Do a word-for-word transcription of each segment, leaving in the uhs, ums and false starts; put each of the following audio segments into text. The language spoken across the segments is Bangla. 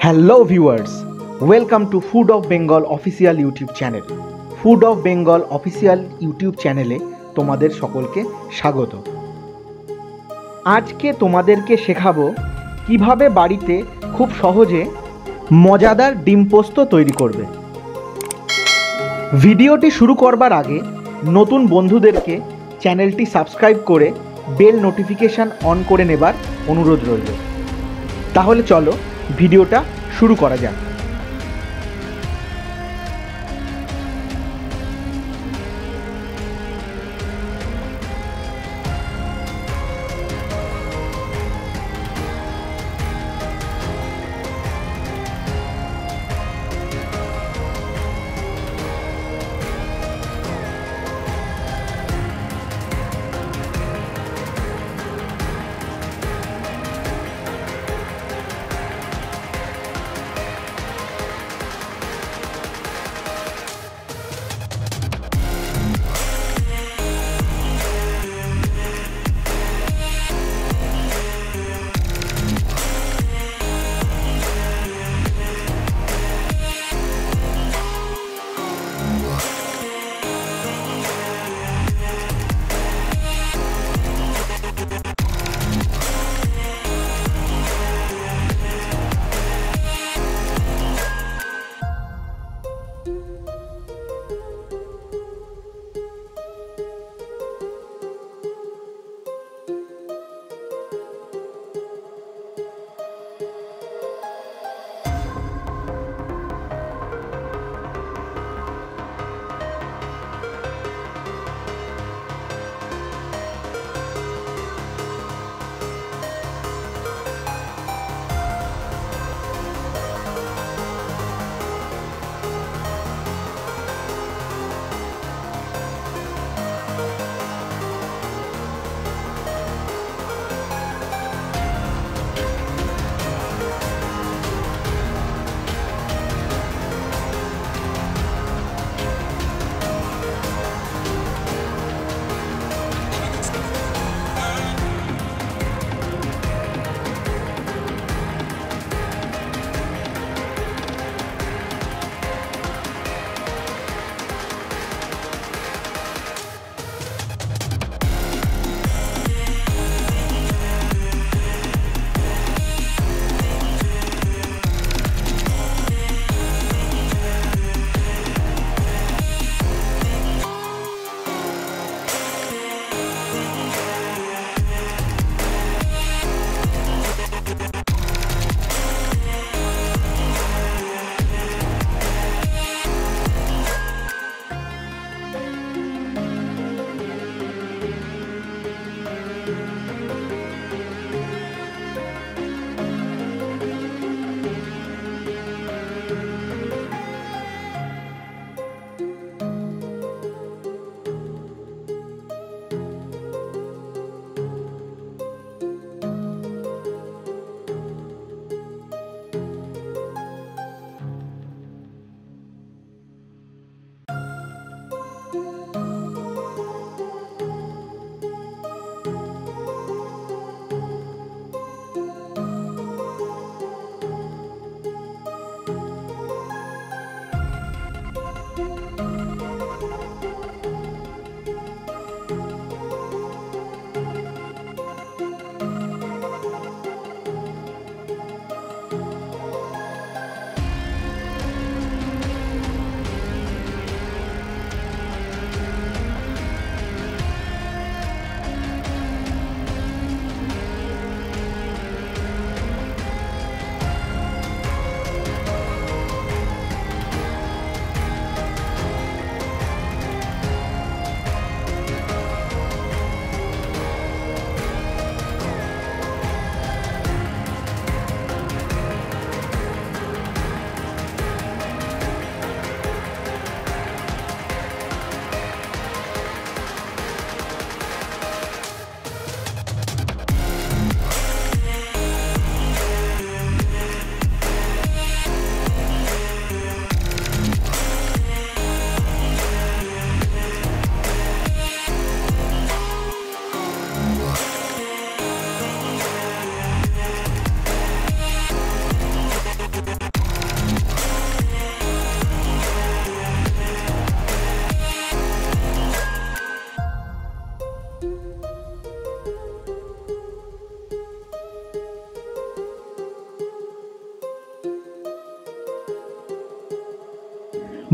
Hello viewers, welcome to food of Bengal official YouTube channel. Food of Bengal official YouTube চ্যানেলে তোমাদের সকলকে স্বাগত। আজকে তোমাদেরকে শেখাবো কিভাবে বাড়িতে খুব সহজে মজাদার ডিম পোস্ত তৈরি করবে। ভিডিওটি শুরু করবার আগে নতুন বন্ধুদেরকে চ্যানেলটি সাবস্ক্রাইব করে বেল নোটিফিকেশান অন করে নেবার অনুরোধ রইল। তাহলে চলো ভিডিওটা শুরু করা যাক।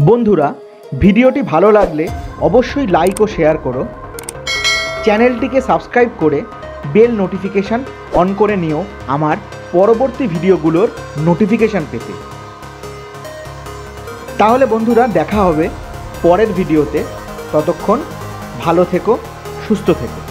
বন্ধুরা, ভিডিওটি ভালো লাগলে অবশ্যই লাইক ও শেয়ার করো। চ্যানেলটিকে সাবস্ক্রাইব করে বেল নোটিফিকেশান অন করে নিও আমার পরবর্তী ভিডিওগুলোর নোটিফিকেশান পেতে। তাহলে বন্ধুরা, দেখা হবে পরের ভিডিওতে। ততক্ষণ ভালো থেকো, সুস্থ থেকো।